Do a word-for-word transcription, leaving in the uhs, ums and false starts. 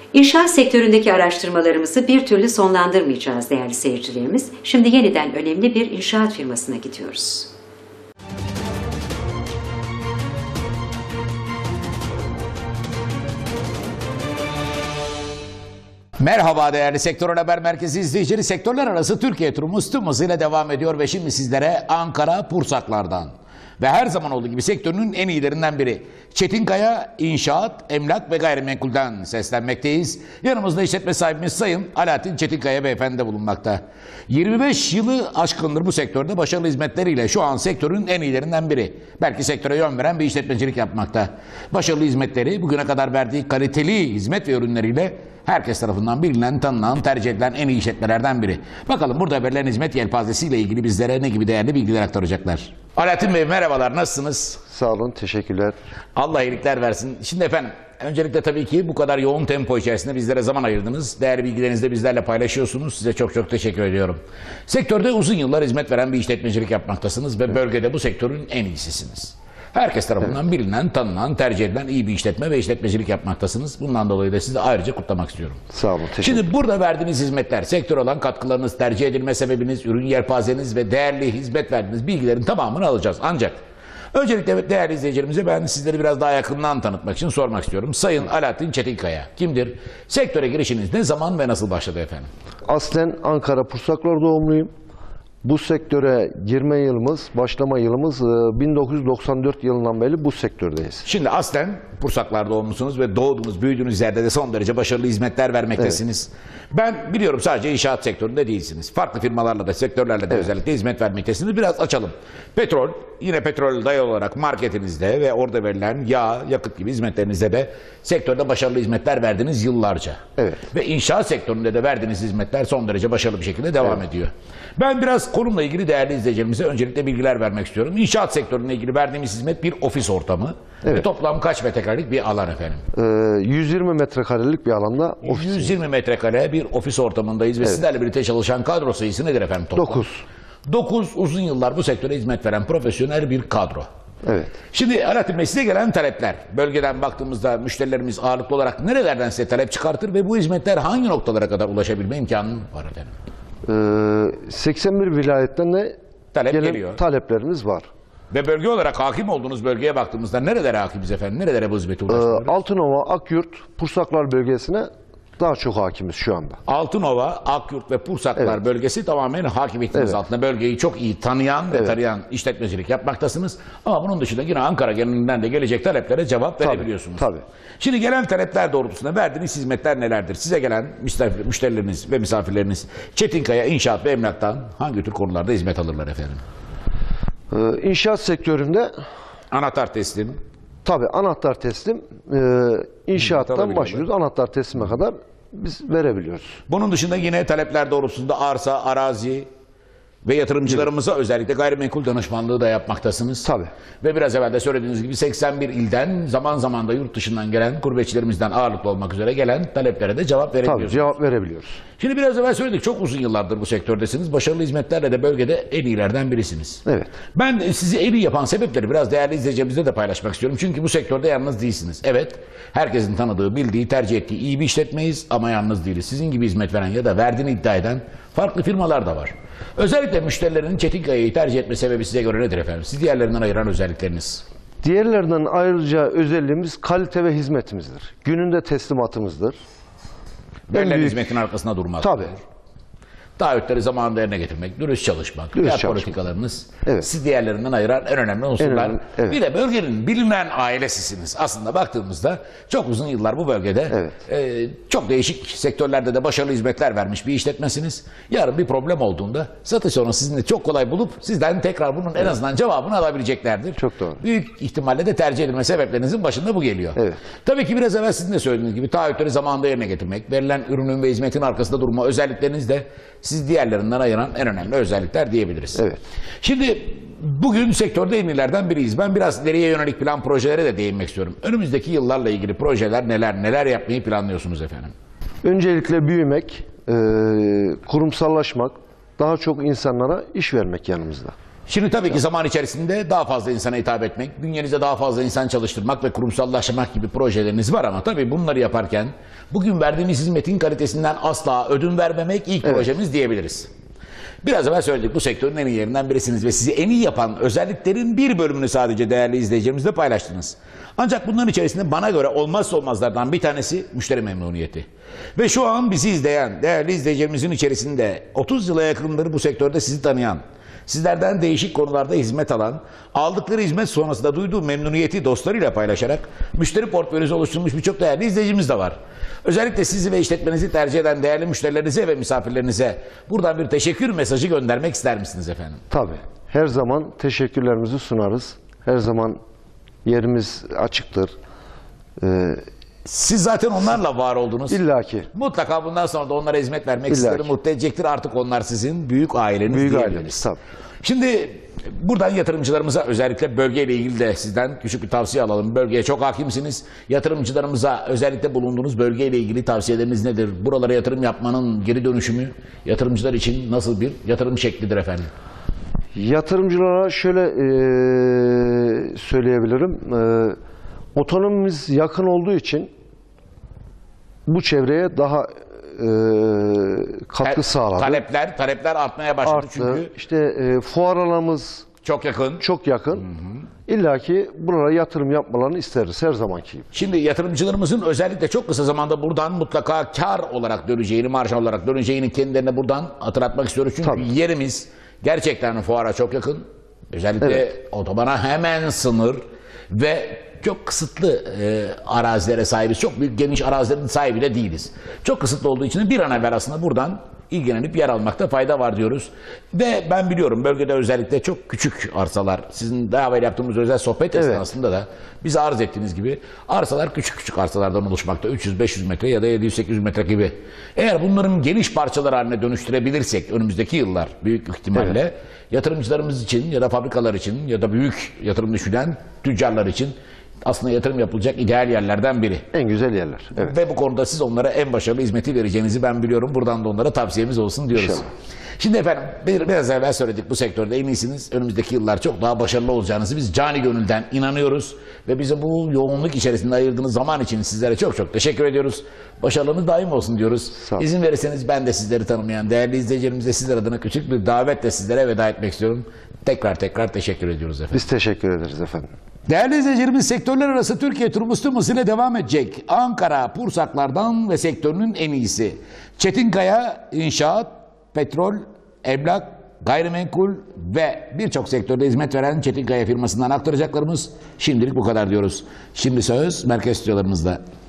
İnşaat sektöründeki araştırmalarımızı bir türlü sonlandırmayacağız değerli seyircilerimiz. Şimdi yeniden önemli bir inşaat firmasına gidiyoruz. Merhaba değerli Sektör Haber Merkezi izleyicileri. Sektörler arası Türkiye turumuz tüm hızıyla devam ediyor ve şimdi sizlere Ankara Pursaklar'dan ve her zaman olduğu gibi sektörünün en iyilerinden biri Çetinkaya İnşaat, Emlak ve Gayrimenkul'den seslenmekteyiz. Yanımızda işletme sahibimiz Sayın Alaaddin Çetinkaya Beyefendi de bulunmakta. yirmi beş yılı aşkındır bu sektörde başarılı hizmetleriyle şu an sektörün en iyilerinden biri. Belki sektöre yön veren bir işletmecilik yapmakta. Başarılı hizmetleri, bugüne kadar verdiği kaliteli hizmet ve ürünleriyle herkes tarafından bilinen, tanınan, tercih edilen en iyi işletmelerden biri. Bakalım burada verilen hizmet yelpazesiyle ilgili bizlere ne gibi değerli bilgiler aktaracaklar. Alaaddin Bey merhabalar, nasılsınız? Sağ olun, teşekkürler. Allah iyilikler versin. Şimdi efendim, öncelikle tabii ki bu kadar yoğun tempo içerisinde bizlere zaman ayırdınız. Değerli bilgilerinizi de bizlerle paylaşıyorsunuz. Size çok çok teşekkür ediyorum. Sektörde uzun yıllar hizmet veren bir işletmecilik yapmaktasınız ve evet, bölgede bu sektörün en iyisisiniz. Herkes tarafından evet, bilinen, tanınan, tercih edilen iyi bir işletme ve işletmecilik yapmaktasınız. Bundan dolayı da sizi ayrıca kutlamak istiyorum. Sağ olun, teşekkür Şimdi burada verdiğiniz hizmetler, sektör olan katkılarınız, tercih edilme sebebiniz, ürün yelpazeniz ve değerli hizmet verdiğiniz bilgilerin tamamını alacağız. Ancak öncelikle değerli izleyicilerimize ben sizleri biraz daha yakından tanıtmak için sormak istiyorum. Sayın Alaaddin Çetinkaya kimdir? Sektöre girişiniz ne zaman ve nasıl başladı efendim? Aslen Ankara Pursaklar doğumluyum. Bu sektöre girme yılımız, başlama yılımız bin dokuz yüz doksan dört yılından beri bu sektördeyiz. Şimdi aslen Pursaklar doğumlusunuz ve doğduğunuz, büyüdüğünüz yerde de son derece başarılı hizmetler vermektesiniz. Evet. Ben biliyorum sadece inşaat sektöründe değilsiniz. Farklı firmalarla da, sektörlerle de evet, özellikle hizmet vermektesiniz. Biraz açalım. Petrol, yine petrol dayalı olarak marketinizde ve orada verilen yağ, yakıt gibi hizmetlerinizde de sektörde başarılı hizmetler verdiniz yıllarca. Evet. Ve inşaat sektöründe de verdiğiniz hizmetler son derece başarılı bir şekilde devam evet, ediyor. Ben biraz konumla ilgili değerli izleyicilerimize öncelikle bilgiler vermek istiyorum. İnşaat sektörüne ilgili verdiğimiz hizmet bir ofis ortamı. Evet. Ve toplam kaç metrekarelik bir alan efendim? Ee, yüz yirmi metrekarelik bir alanda ofis. yüz yirmi metrekare bir ofis ortamındayız ve evet, sizlerle birlikte çalışan kadro sayısı nedir efendim toplam? dokuz. dokuz uzun yıllar bu sektöre hizmet veren profesyonel bir kadro. Evet. Şimdi Alaaddin Bey, size gelen talepler, bölgeden baktığımızda müşterilerimiz ağırlıklı olarak nerelerden size talep çıkartır ve bu hizmetler hangi noktalara kadar ulaşabilme imkanı var efendim? Ee, seksen bir vilayetten de talep gelen geliyor. Taleplerimiz var. Ve bölge olarak hakim olduğunuz bölgeye baktığımızda nerelere hakimiz efendim? Nerelere bu hizmeti ulaştırıyoruz? Ee, Altınova, Akyurt, Pursaklar bölgesine daha çok hakimiz şu anda. Altınova, Akyurt ve Pursaklar evet, bölgesi tamamen hakimiyetiniz evet, altında. Bölgeyi çok iyi tanıyan ve evet, tarayan işletmecilik yapmaktasınız. Ama bunun dışında yine Ankara genelinden de gelecek taleplere cevap tabii, verebiliyorsunuz. Tabii. Şimdi gelen talepler doğrultusunda verdiğiniz hizmetler nelerdir? Size gelen müşterileriniz ve misafirleriniz Çetinkaya İnşaat ve Emlak'tan hangi tür konularda hizmet alırlar efendim? Ee, inşaat sektöründe anahtar teslim. Tabii anahtar teslim, e, inşaattan başlıyoruz, anahtar teslime kadar biz verebiliyoruz. Bunun dışında yine talepler doğrultusunda arsa, arazi ve yatırımcılarımıza evet, özellikle gayrimenkul danışmanlığı da yapmaktasınız. Tabii. Ve biraz evvel de söylediğiniz gibi seksen bir ilden, zaman zaman da yurt dışından gelen, gurbetçilerimizden ağırlıklı olmak üzere gelen taleplere de cevap verebiliyorsunuz. Tabii, cevap verebiliyoruz. Şimdi biraz evvel söyledik, çok uzun yıllardır bu sektördesiniz. Başarılı hizmetlerle de bölgede en iyilerden birisiniz. Evet. Ben sizi en iyi yapan sebepleri biraz değerli izleyicilerimizle de paylaşmak istiyorum. Çünkü bu sektörde yalnız değilsiniz. Evet, herkesin tanıdığı, bildiği, tercih ettiği iyi bir işletmeyiz ama yalnız değiliz. Sizin gibi hizmet veren ya da verdiğini iddia eden farklı firmalar da var. Özellikle müşterilerin Çetinkaya'yı tercih etme sebebi size göre nedir efendim? Siz diğerlerinden ayıran özellikleriniz? Diğerlerinden ayrıca özelliğimiz kalite ve hizmetimizdir. Gününde teslimatımızdır. Verilen büyük hizmetin arkasında durmak. Tabii. Taahhütleri zamanında yerine getirmek, dürüst çalışmak, dürüst diğer çalışmak. politikalarınız evet, siz diğerlerinden ayıran en önemli unsurlar. En, evet. Bir de bölgenin bilinen ailesisiniz. Aslında baktığımızda çok uzun yıllar bu bölgede evet, e, çok değişik sektörlerde de başarılı hizmetler vermiş bir işletmesiniz. Yarın bir problem olduğunda satış sonrası sizinle çok kolay bulup sizden tekrar bunun evet, en azından cevabını alabileceklerdir. Çok doğru. Büyük ihtimalle de tercih edilme sebeplerinizin başında bu geliyor. Evet. Tabii ki biraz evvel sizin de söylediğiniz gibi taahhütleri zamanında yerine getirmek, verilen ürünün ve hizmetin arkasında durma özellikleriniz de siz diğerlerinden ayıran en önemli özellikler diyebiliriz. Evet. Şimdi bugün sektörde en iyilerden biriyiz. Ben biraz ileriye yönelik plan projelere de değinmek istiyorum. Önümüzdeki yıllarla ilgili projeler neler, neler yapmayı planlıyorsunuz efendim? Öncelikle büyümek, e, kurumsallaşmak, daha çok insanlara iş vermek yanımızda. Şimdi tabii ki zaman içerisinde daha fazla insana hitap etmek, bünyenize daha fazla insan çalıştırmak ve kurumsallaşmak gibi projeleriniz var ama tabii bunları yaparken bugün verdiğimiz hizmetin kalitesinden asla ödün vermemek ilk Evet. projemiz diyebiliriz. Biraz evvel söyledik, bu sektörün en iyi yerinden birisiniz ve sizi en iyi yapan özelliklerin bir bölümünü sadece değerli izleyicilerimizle paylaştınız. Ancak bunların içerisinde bana göre olmazsa olmazlardan bir tanesi müşteri memnuniyeti. Ve şu an bizi izleyen değerli izleyicilerimizin içerisinde otuz yıla yakındır bu sektörde sizi tanıyan, sizlerden değişik konularda hizmet alan, aldıkları hizmet sonrasında duyduğu memnuniyeti dostlarıyla paylaşarak müşteri portföyünüzü oluşturmuş birçok değerli izleyicimiz de var. Özellikle sizi ve işletmenizi tercih eden değerli müşterilerinize ve misafirlerinize buradan bir teşekkür mesajı göndermek ister misiniz efendim? Tabii. Her zaman teşekkürlerimizi sunarız. Her zaman yerimiz açıktır. Ee, Siz zaten onlarla var oldunuz. İlla ki. Mutlaka bundan sonra da onlara hizmet vermek İlla sizleri ki. mutlu edecektir. Artık onlar sizin büyük aileniz Büyük diyebiliriz. ailemiz tabii. Şimdi buradan yatırımcılarımıza özellikle bölgeyle ilgili de sizden küçük bir tavsiye alalım. Bölgeye çok hakimsiniz. Yatırımcılarımıza özellikle bulunduğunuz bölgeyle ilgili tavsiyeleriniz nedir? Buralara yatırım yapmanın geri dönüşümü yatırımcılar için nasıl bir yatırım şeklidir efendim? Yatırımcılara şöyle eee, söyleyebilirim. Eee, otonomimiz yakın olduğu için bu çevreye daha eee, katkı sağladı. Talepler, talepler artmaya başladı Arttı. çünkü İşte eee, fuar alanımız çok yakın. çok yakın. İlla ki buralara yatırım yapmalarını isteriz her zamanki gibi. Şimdi yatırımcılarımızın özellikle çok kısa zamanda buradan mutlaka kar olarak döneceğini, marj olarak döneceğini kendilerine buradan hatırlatmak istiyoruz. Çünkü Tabii. yerimiz gerçekten fuara çok yakın. Özellikle Evet. otobana hemen sınır ve çok kısıtlı e, arazilere sahibiz. Çok büyük geniş arazilerin sahibi de değiliz. Çok kısıtlı olduğu için de bir an evvel aslında buradan ilgilenip yer almakta fayda var diyoruz. Ve ben biliyorum bölgede özellikle çok küçük arsalar, sizin daha evvel yaptığımız özel sohbet Evet. esnasında da bize arz ettiğiniz gibi arsalar küçük küçük arsalardan oluşmakta. üç yüz beş yüz metre ya da yedi yüz sekiz yüz metre gibi. Eğer bunların geniş parçalar haline dönüştürebilirsek önümüzdeki yıllar büyük ihtimalle Evet. yatırımcılarımız için ya da fabrikalar için ya da büyük yatırım düşünen tüccarlar için aslında yatırım yapılacak ideal yerlerden biri. En güzel yerler. Evet. Ve bu konuda siz onlara en başarılı hizmeti vereceğinizi ben biliyorum. Buradan da onlara tavsiyemiz olsun diyoruz. İnşallah. Şimdi efendim bir, biraz evvel söyledik, bu sektörde en iyisiniz. Önümüzdeki yıllar çok daha başarılı olacağınızı biz cani gönülden inanıyoruz. Ve bize bu yoğunluk içerisinde ayırdığınız zaman için sizlere çok çok teşekkür ediyoruz. Başarılarınız daim olsun diyoruz. Sağ olun. İzin verirseniz ben de sizleri tanımayan değerli izleyicilerimize sizler adına küçük bir davetle sizlere veda etmek istiyorum. Tekrar tekrar teşekkür ediyoruz efendim. Biz teşekkür ederiz efendim. Değerli izleyicilerimiz, sektörler arası Türkiye turumuz tüm hızıyla devam edecek. Ankara, Pursaklardan ve sektörünün en iyisi. Çetinkaya, inşaat, petrol, emlak, gayrimenkul ve birçok sektörde hizmet veren Çetinkaya firmasından aktaracaklarımız şimdilik bu kadar diyoruz. Şimdi söz merkez stüdyolarımızda.